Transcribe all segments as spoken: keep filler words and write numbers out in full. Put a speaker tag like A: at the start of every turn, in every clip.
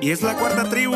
A: Y es la cuarta tribu,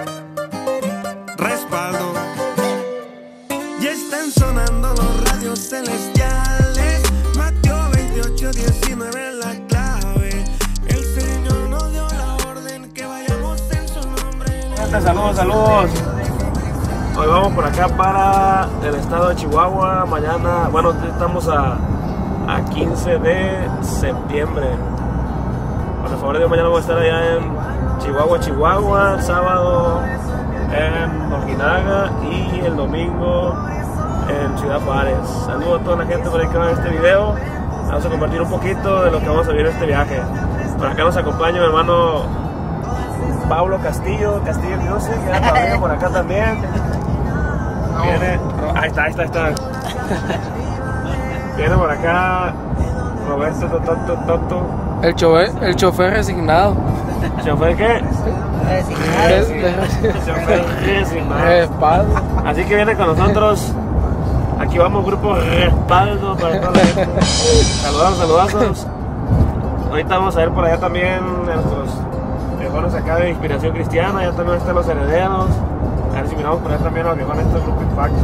A: respaldo. Ya están sonando los radios celestiales. Mateo veintiocho diecinueve la clave. El Señor nos dio la orden que vayamos en su nombre.
B: Saludos, saludos. Hoy vamos por acá para el estado de Chihuahua. Mañana, bueno, estamos a, a quince de septiembre. Por el favor de Dios, mañana vamos a estar allá en Chihuahua, Chihuahua, el sábado en Ojinaga y el domingo en Ciudad Juárez. Saludos a toda la gente por ahí que va a ver este video. Vamos a compartir un poquito de lo que vamos a ver en este viaje. Por acá nos acompaña mi hermano Pablo Castillo, Castillo Music, que anda por acá también. Viene, ahí está, ahí está, ahí está. Viene por acá Roberto Toto Toto.
C: El chofer, el chofer resignado.
B: ¿Chofer qué?
C: Resignado.
B: Chofer resignado.
C: Respaldo.
B: Así que viene con nosotros. Aquí vamos, grupo respaldo para toda la gente. Saludazos, saludazos. Ahorita vamos a ver por allá también nuestros viejones acá de Inspiración Cristiana. Ya también están los herederos. A ver si miramos por allá también a los viejones de este grupo Impacto.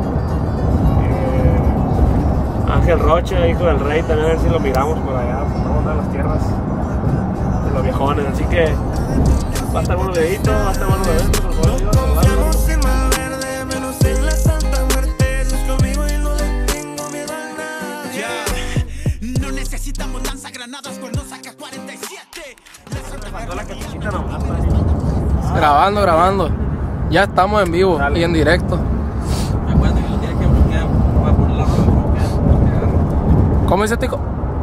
B: Eh, Ángel Rocha, hijo del rey, también a ver si lo miramos por allá. Vamos a las tierras de los viejones. Así que va a estar bueno el dedito, va a estar bueno el evento, por favor.
A: Confiamos en Malverde, menos en la Santa Muerte. Dios conmigo y no le tengo miedo a nada.
D: Yeah. No necesitamos lanzagranadas cuando saca cuarenta y siete.
B: Faltó la cachuchita nomás.
C: Grabando, grabando. Ya estamos en vivo. Dale. Y en directo.
E: Recuerda que lo tienes que bloquear para poner la bloquear.
C: ¿Cómo dice Tico?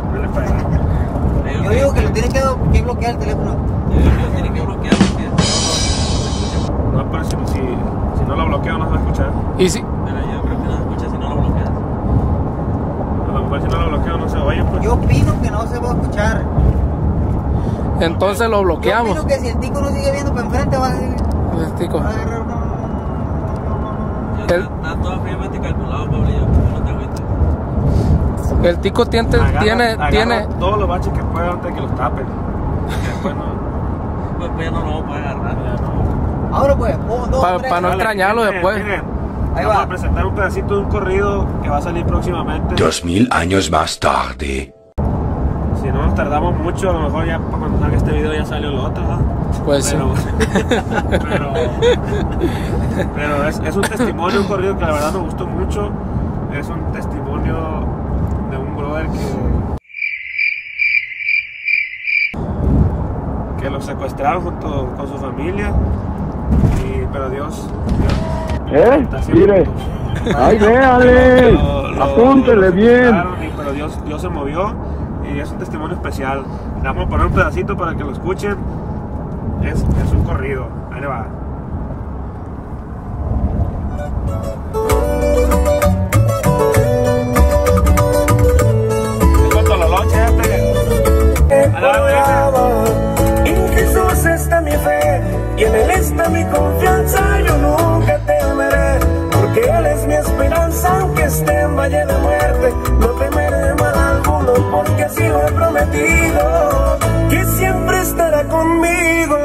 F: Yo digo que lo tienes que, que bloquear el teléfono.
E: Yo digo que lo tienes que bloquear porque no, no,
B: no, pero si, si, si no lo bloqueo no se va a escuchar.
C: ¿Y si?
E: Pero yo creo que no se escucha si no lo bloqueas.
B: A lo mejor si no lo bloqueo no se oye, pues.
F: Yo opino que no se va a escuchar.
C: Entonces lo bloqueamos.
F: Yo opino que si el Tico no sigue viendo para enfrente va a seguir.
C: El Tico.
F: Va a agarrar una...
E: Ya está, está todo fríamente calculado, Pablillo. No te agüites.
C: El Tico tiene,
B: agarra,
C: tiene,
B: agarra
C: tiene...
B: todos los baches que pueda antes de que los tapen. Después no.
E: Pues, pues ya no lo vamos a poder agarrar.
B: Ya no.
F: Ahora pues, un, dos,
C: Para
F: tres.
C: pa no
B: Vale,
C: extrañarlo
B: miren,
C: después.
B: miren.
F: Ahí
B: Vamos
F: va.
B: a presentar un pedacito de un corrido que va a salir próximamente.
G: Dos mil años más tarde.
B: Si no nos tardamos mucho, a lo mejor ya para cuando salga este video ya salió lo otro, ¿no?
C: Pues
B: pero,
C: sí.
B: pero, pero es, es un testimonio, un corrido que la verdad me gustó mucho. Es un testimonio de un brother que que lo secuestraron junto con su familia, y, pero Dios, Dios
H: ¿Eh? Mire, ay, véale, apúntele bien.
B: Y, pero Dios, Dios se movió y es un testimonio especial. Le vamos a poner un pedacito para que lo escuchen. Es, es un corrido, ahí le va.
A: En Jesús está mi fe y en Él está mi confianza. Yo nunca temeré, porque Él es mi esperanza. Aunque esté en valle de muerte, no temeré mal alguno, porque así lo he prometido, que siempre estará conmigo.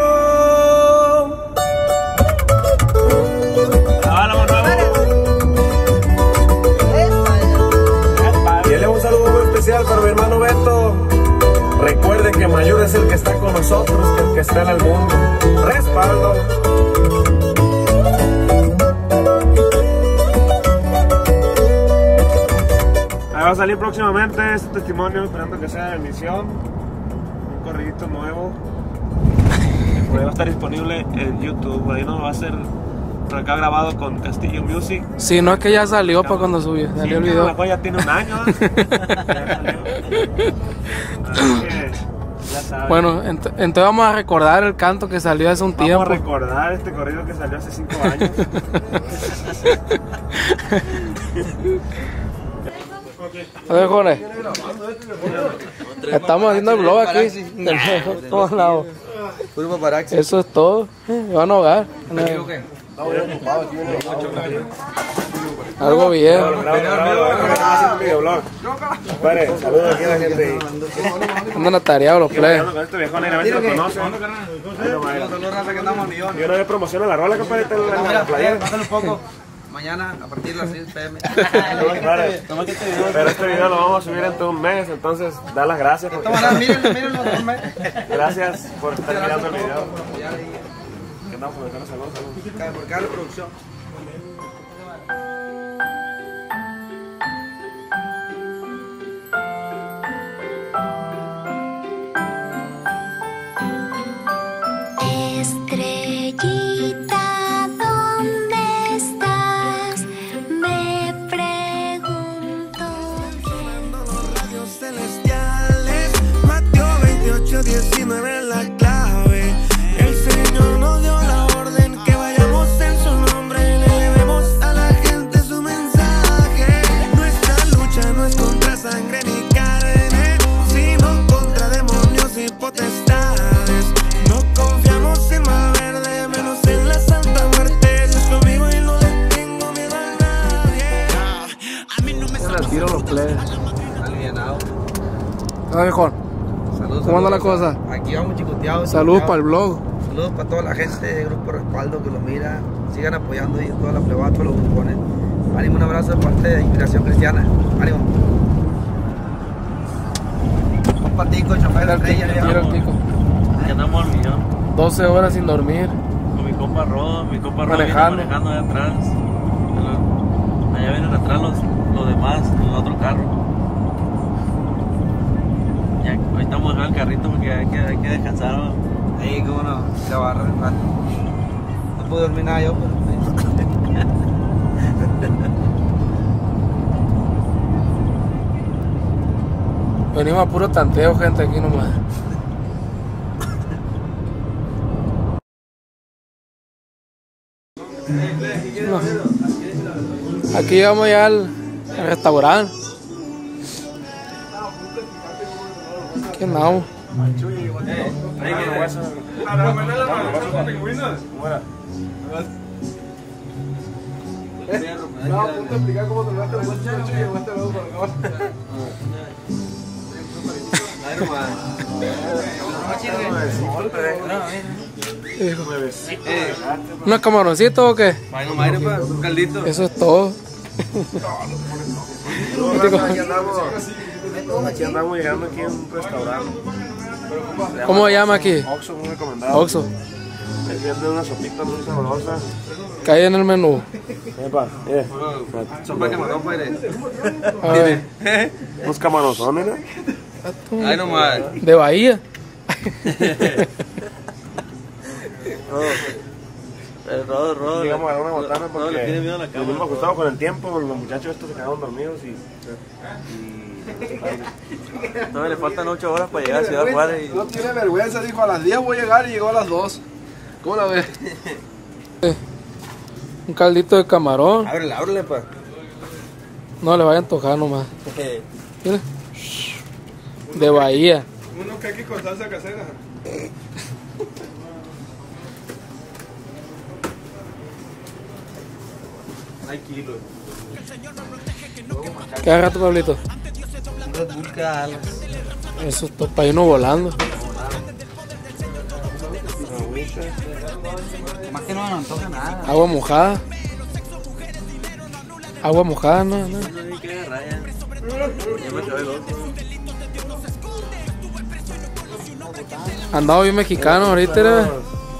B: Y él es un saludo muy especial para mi hermano Beto. Recuerde que mayor es el que está con nosotros que el que está en el mundo. Respaldo. Ahí va a salir próximamente este testimonio, esperando que sea de bendición. Un corridito nuevo. Por ahí va a estar disponible en YouTube. Por ahí no va a ser por acá grabado con Castillo Music.
C: Si no es que ya salió para cuando subió, salió
B: Sí,
C: el
B: que a
C: video.
B: lo mejor ya tiene un año. ¿eh? Ya salió. Así que, ya saben.
C: Bueno, ent entonces vamos a recordar el canto que salió hace un
B: Vamos
C: tiempo.
B: a recordar este corrido que salió hace cinco años.
C: A ver, jóvenes. Estamos haciendo el vlog aquí. De todos lados. Eso es todo. Van a hogar. Algo bien.
B: Padre, saludos aquí a la gente.
C: Andan atareados los plebes.
B: Con este viejón, a ver si lo conocen. Yo no le promociono la rola, compadre, está en la playa.
E: Bájale un poco. Mañana a partir de las seis pe eme.
B: Pero este video lo vamos a subir en todo un mes, entonces da las gracias. porque-
E: Mírenlo, mírenlo.
B: Gracias por estar mirando el video. ¿Qué andamos con el saludos?
E: Por cada reproducción.
I: Estrellita, ¿dónde estás? Me pregunto.
A: Los radios celestiales, Mateo veintiocho diecinueve la clave. El Señor nos dio la orden que vayamos en su nombre y le llevemos a la gente su mensaje. Nuestra lucha no es contra sangre ni carne, sino contra demonios y potestades. No confiamos en mal verde, menos en la santa muerte. Dios conmigo y no le tengo miedo a nadie. A mí no me
C: Se les tiro los plebes.
E: Alienado.
C: Ah, viejón.
E: Saludos.
C: ¿Cómo anda la
E: saludos.
C: cosa?
E: Aquí vamos chicoteados.
C: Saludos
E: chicoteados.
C: para el blog.
E: Saludos para toda la gente de Grupo Respaldo que lo mira. Sigan apoyando y toda la plebada, todos los grupones. Ánimo, un abrazo de parte de Inspiración Cristiana. Ánimo. Un patico, chofer de estrella.
C: Mira el tico.
J: Ya andamos al millón.
C: doce horas sin dormir.
J: Con mi compa Rodo, mi compa Rodo viene
C: Manejando.
J: manejando allá atrás. Allá vienen atrás los, los demás, en el otro carro. Ya, hoy estamos en el carrito porque hay que, hay que descansar, ¿no?
E: Ahí, cómo no, se abarra el rato. No pude dormir nada yo, pero.
C: Venimos a puro tanteo, gente, aquí nomás. No. Aquí llegamos ya al, al restaurante. ¿Qué andamos? ¿Unos camaroncitos o qué?
E: Un caldito.
C: Eso es todo.
B: Aquí andamos, aquí andamos llegando aquí en un restaurante.
C: ¿Cómo se llama aquí?
B: Oxxo, muy recomendado.
C: Oxxo.
B: Ahí venden una sopita muy sabrosa.
C: Cae en el menú.
B: Epa, eh.
E: Sopa de camarón, padre.
C: A ver,
B: Unos camarozones, ¿no?
E: Ay, nomás.
C: de Bahía.
J: El Rodo, Rodo.
B: Llegamos a una botana
J: Rodo
B: porque
J: le tiene miedo a la
B: nos
J: cama.
B: hemos acostado con el tiempo, los muchachos estos se quedaron dormidos y...
J: Todavía le faltan ocho horas para llegar a Ciudad Juárez.
C: No tiene vergüenza, dijo a las diez voy a llegar y llegó a las dos. ¿Cómo la ves? Un caldito de camarón.
E: Ábrele, ábrele, pa.
C: No le vaya a antojar nomás. Mira. De Bahía.
K: Unos queques con salsa casera.
E: Hay kilos.
C: ¿Qué rato, Pablito?
E: Un Red Bull cada alas.
C: Eso está para irnos volando.
F: Más que no me antoja nada.
C: Agua mojada. Agua mojada, no, no.
J: Ya me acabé el otro.
C: Andamos bien mexicanos ahorita, era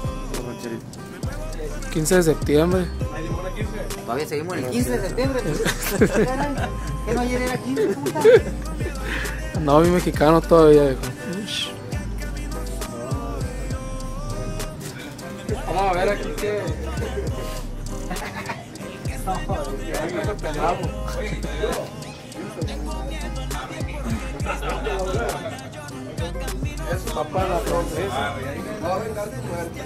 C: quince de septiembre.
F: Todavía seguimos el quince de septiembre. ¿Qué no ayer era quince? Puta?
C: Andamos bien mexicanos todavía, viejo. Vamos a ver aquí qué. Es papá la francesa. Va a vengar tu muerte.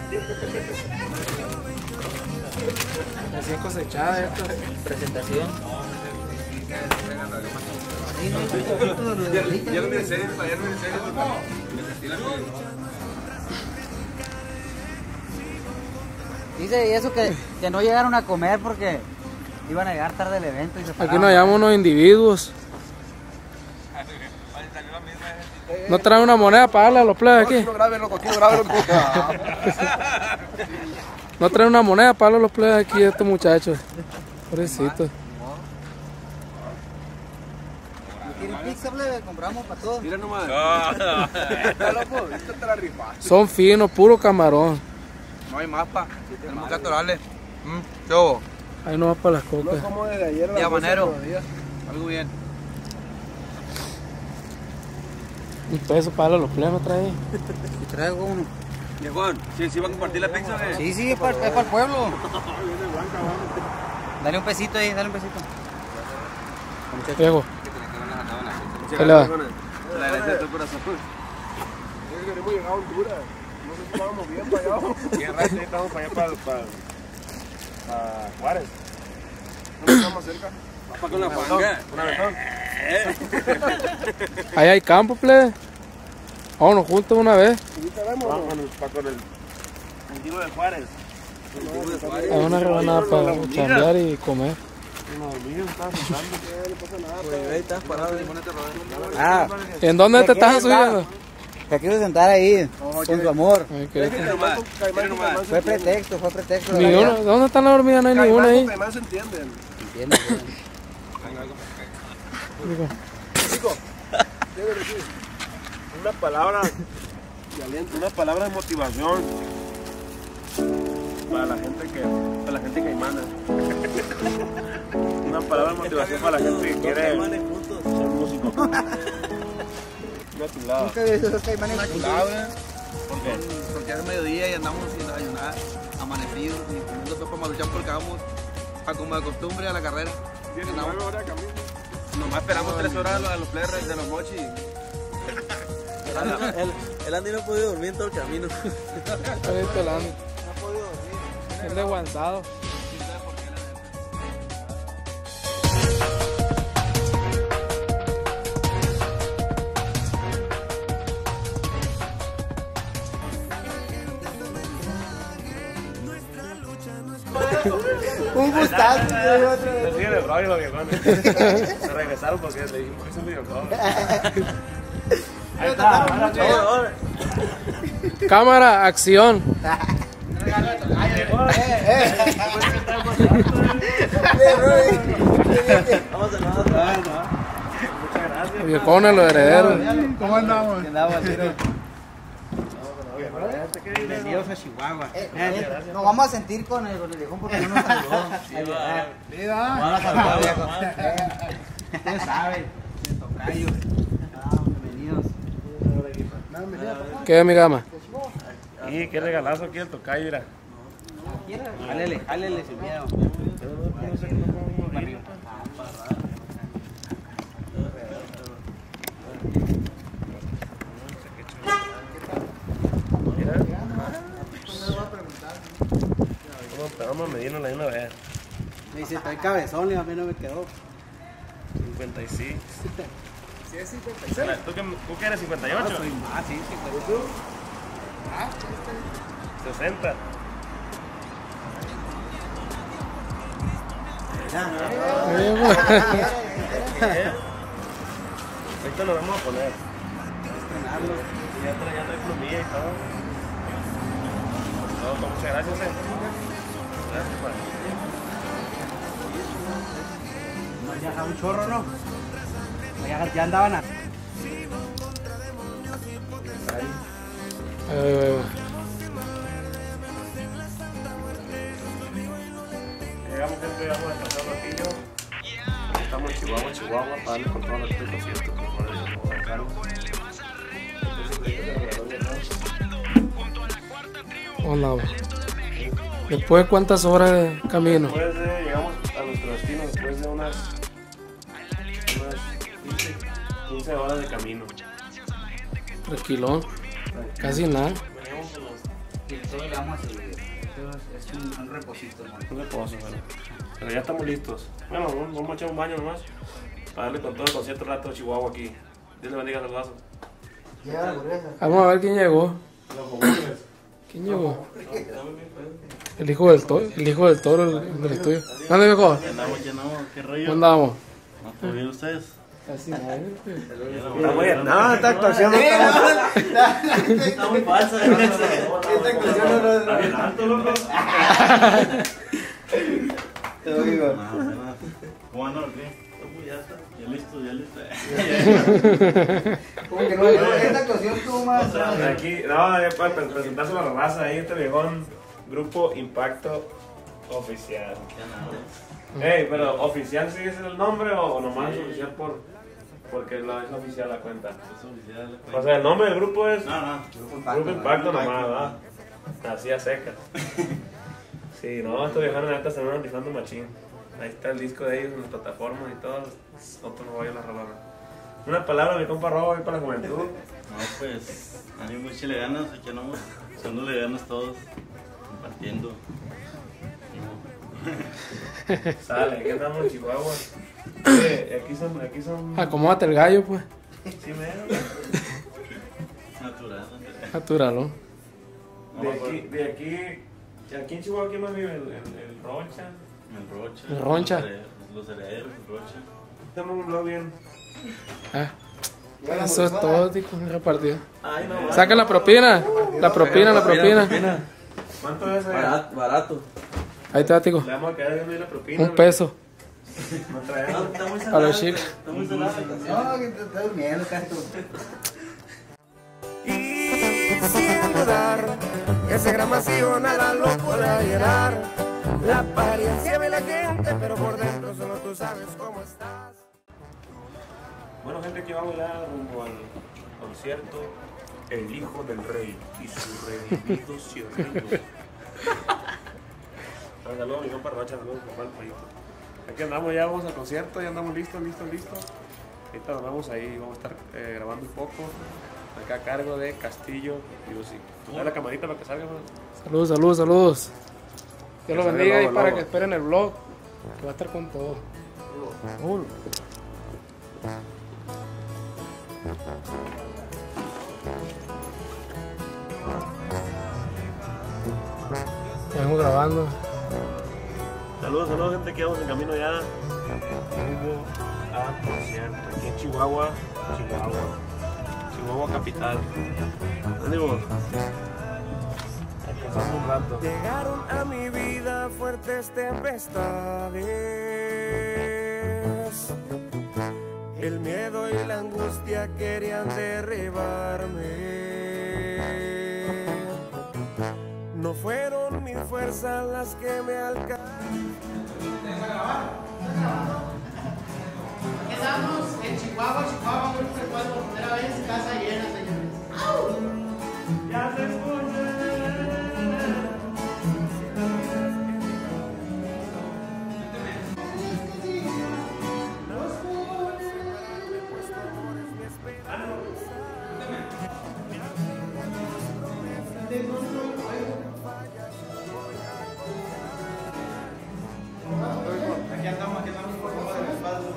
C: Recién cosechada esta presentación.
K: Ya lo me sé, ya no me sé.
F: Dice, y eso que, que no llegaron a comer porque Iban a llegar tarde al evento y se
C: Aquí nos llamamos unos individuos. ¿No traen una moneda para darle a los plebes aquí? ¿No traen una moneda para darle a los plebes aquí a estos muchachos? Pobrecito.
F: ¿Quieren pizza, plebe? Compramos para todos.
K: Mira nomás.
C: Son finos, puro camarón.
E: No hay más, pa. Tenemos que atorarle. ¿Qué hubo?
C: Ahí no va para las cocas.
K: No como desde ayer a las
E: Ya,
K: doce
E: manero.
K: todavía.
E: Algo bien.
C: Un peso para darle a los plebes, ¿no trae?
F: Y traigo uno.
J: ¿Y Juan? ¿Sí, sí va a compartir la pizza o qué?
F: Sí, sí, es para, es para el pueblo. Dale un pesito ahí, dale un pesito.
C: Diego. ¿Qué le va?
J: La gracia de tu corazón.
K: Queremos llegar a Honduras. No sé si estábamos bien para allá.
B: ¿Qué rato estamos para allá, para, para, para Juárez? ¿No estamos cerca?
J: Para con la panga.
B: Una ventón.
C: Ahí hay campo, plebe. Vámonos juntos una vez.
B: Vamos con el, para con el antiguo de Juárez.
C: Hay una rebanada para chambear y comer.
F: Ah,
C: ¿En dónde te
F: ¿de
C: estás
F: qué
C: subiendo?
F: te quiero sentar ahí, con tu amor.
C: Okay.
F: Fue pretexto, fue pretexto.
C: Ni una, ¿dónde están las hormigas? No hay ninguna ahí.
K: Caimán se entienden.
F: Entiendo.
C: Digo,
K: Chico, ¿qué debe decir?
B: Una palabra de aliento, una palabra de motivación para la gente que, para la gente caimana. Una palabra de motivación para la gente que quiere ser músico. Una chulada.
F: Nunca he visto esos caimanes.
E: Una chulada,
B: ¿Por qué?
E: porque es mediodía y andamos sin desayunar, amanecidos, y comiendo sopa maruchan porque vamos a como de costumbre a la carrera.
K: diecinueve horas de camino.
J: Nomás esperamos tres horas a los, a los players de los mochis. El, el Andy no ha podido dormir en todo el camino.
C: ahorita el Andy. Es de aguantado.
F: Un gustazo.
B: Se siguen el rollo los viejones. Se regresaron porque le dijimos que es un videojuego. Ahí está, ahora sí.
C: Cámara, acción.
J: Vamos a nada.
C: Viejones, los herederos.
K: ¿Cómo andamos?
F: Bienvenidos a Chihuahua. Eh, eh, nos vamos a sentir con el, con el viejón porque no nos saludó. Vamos a saludar, viejo. Ustedes saben, el tocayo. Bienvenidos.
C: ¿Qué es mi gama?
B: Y qué regalazo aquí el tocayo, mira.
F: Jálele, jálele sin miedo.
B: Vamos a medirnos la una vez.
F: Me dice, trae cabezón y a mí no me quedó.
B: cincuenta y seis.
K: Sí, es cincuenta y seis.
B: ¿Tú qué, tú qué eres? ¿cincuenta y ocho?
F: No, soy más, sí, cincuenta y ocho.
B: sesenta. Ahorita nos vamos a poner. Ya trae, ya trae plumilla y todo. Todo con muchas gracias, eh. Gracias, padre.
F: No, ya un chorro, ¿no? Ya, ya andaban a...
C: Ahí, ahí, ahí.
B: Llegamos, gente, vamos a descansar un ratillo. Estamos en Chihuahua, Chihuahua, para darle con todos los conciertos.
C: Hola. ¿Después de cuántas horas de camino?
B: Después de, llegamos a nuestro destino después de unas, unas quince horas de camino.
C: Tranquilón. Casi nada.
F: Todo le vamos a seguir. Es un, un reposito, hermano.
B: Un reposo, bueno. Pero ya estamos listos. Bueno, vamos, vamos a echar un baño nomás. Para darle con todo el concierto rato de Chihuahua aquí. Dios le bendiga, saludazo.
C: Vamos a ver quién llegó.
B: Los bombones.
C: ¿Quién llegó? El hijo del toro, el hijo del toro, el, el del estudio. ¿Dónde viejo?
J: ¿Qué andamos, qué andamos? ¿Qué rollo?
C: ¿Dónde andamos?
J: ¿No te bien ustedes?
C: Así no,
B: Está muy bien. No, esta actuación no está.
J: Está muy falsa.
F: Esta actuación no es.
J: Está bien alto, loco.
F: Te lo digo.
J: ¿Cómo andan? Está muy alta. Ya listo, ya listo.
F: Como que no, esta actuación tuvo más.
B: Aquí, no, ya para presentarse a la raza ahí, este viejón, Grupo Impacto Oficial. Ey, pero ¿oficial sí es el nombre o nomás es oficial por porque no es oficial la cuenta?
J: Es oficial la cuenta.
B: O sea, el nombre del grupo es
J: No, no.
B: Grupo Impacto, Grupo Impacto nomás, ¿verdad? Así a secas. Sí, no, estos viejones neta se van rifando machín. Ahí está el disco de ellos en las plataformas y todo. Nosotros no vayan a robar. Una palabra, mi compa Robo, ahí para la juventud.
J: No, pues, ánimo, échale ganas, aquí andamos, echándole ganas todos, compartiendo. No.
B: Sale, aquí andamos en Chihuahua. Oye, aquí son, aquí son...
C: Acomódate el gallo, pues.
B: Sí, mero.
J: Natural.
C: Naturalo.
B: De aquí, de aquí, aquí en Chihuahua, ¿quién más vive? El, el, el Rocha.
J: El Rocha.
C: El Roncha.
J: Los herederos, el Rocha.
B: Tenemos un blog bien.
C: Ah. Eso es todo, tico, repartido.
B: Ay, no,
C: Saca la propina. La propina, la propina.
B: ¿Cuánto es ahí?
F: Barato, barato.
C: Ahí está, tico.
B: Le vamos a quedar viendo ahí la propina.
C: Un peso.
B: No traemos.
J: Está muy
C: Para los chicos.
J: Está muy salada.
F: No, que te estás durmiendo, Castro.
A: Y sin dudar, ese gran vacío nada lo podrá llenar. La apariencia ve la gente, pero por dentro solo tú sabes cómo estás.
B: Bueno, gente, aquí vamos ya rumbo al concierto El Hijo del Rey y sus redimidos cierrillos. Saludos, mi compa Rocha, saludos, mi compa el Pollito. Aquí andamos, ya vamos al concierto, ya andamos listos, listos, listos. Ahorita nos vamos ahí, vamos a estar eh, grabando un poco. Acá a cargo de Castillo Music. Dale la camarita para que salga, man.
C: Saludos, saludos, saludos. Dios lo
B: Que salga
C: bendiga y
B: luego,
C: para
B: luego.
C: que esperen el vlog, que va a estar con todo. Uh. Vengo grabando.
B: Saludos, saludos, gente, que vamos en camino ya rumbo a concierto. Aquí en Chihuahua, Chihuahua, Chihuahua capital. Ánimo. Pasamos un rato.
A: Llegaron a mi vida fuertes tempestades. El miedo y la angustia querían derribarme. No fueron mis fuerzas las que me alcanzaron.
L: Estamos en Chihuahua, Chihuahua, Grupo Recuerdo, por primera vez, casa llena, señores.
B: Ya se escucha.
F: Aquí andamos, aquí andamos por favor del espacio.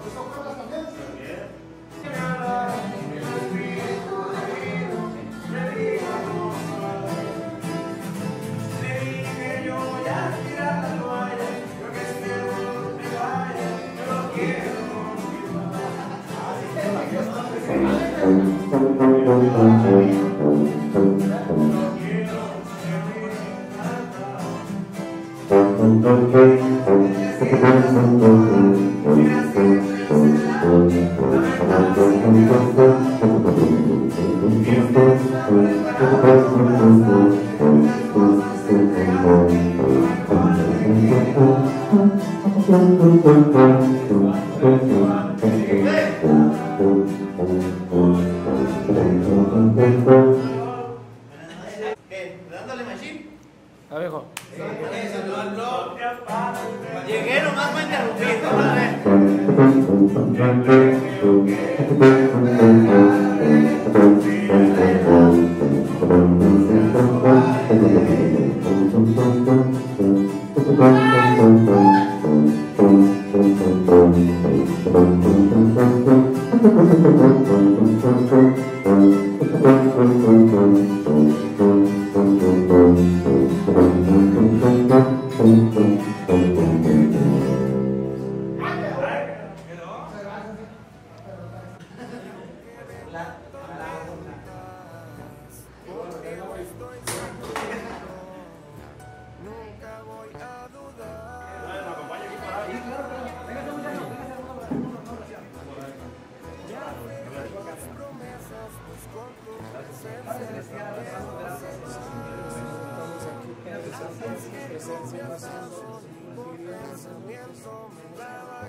L: Dándole machín.
C: A ver, hijo.
L: Eh, saludó al blog. Llegué nomás para interrumpir, ¿no?
H: Thank you.
A: esencia pasando, mi pensamiento me la va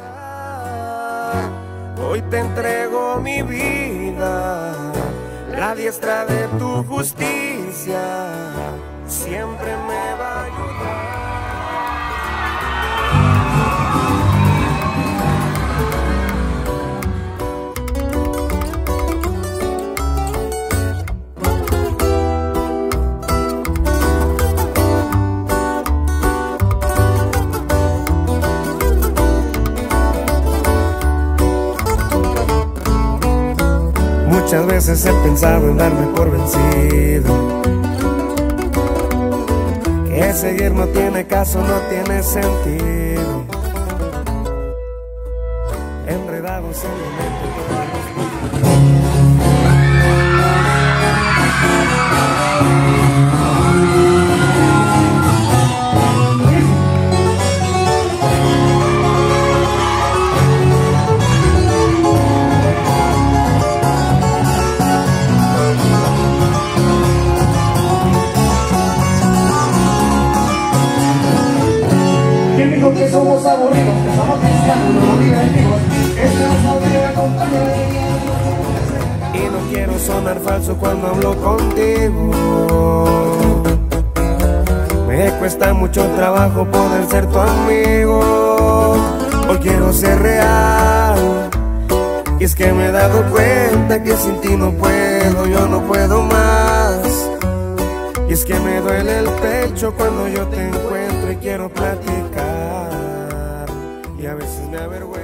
A: a quitar. Hoy te entrego mi vida, la diestra de tu justicia siempre me va a ayudar. Muchas veces he pensado en darme por vencido, que seguir no tiene caso, no tiene sentido. Enredados en mi mente todos los
M: que somos aburridos, que somos cristianos, no divertidos, este nos podría acompañar.
A: Y no quiero sonar falso cuando hablo contigo. Me cuesta mucho trabajo poder ser tu amigo. Hoy quiero ser real, y es que me he dado cuenta que sin ti no puedo, yo no puedo más. Y es que me duele el pecho cuando yo te encuentro y quiero platicar, y a veces me avergüenza.